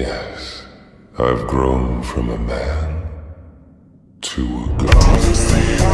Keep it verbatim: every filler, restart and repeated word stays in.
Yes, I've grown from a man to a god.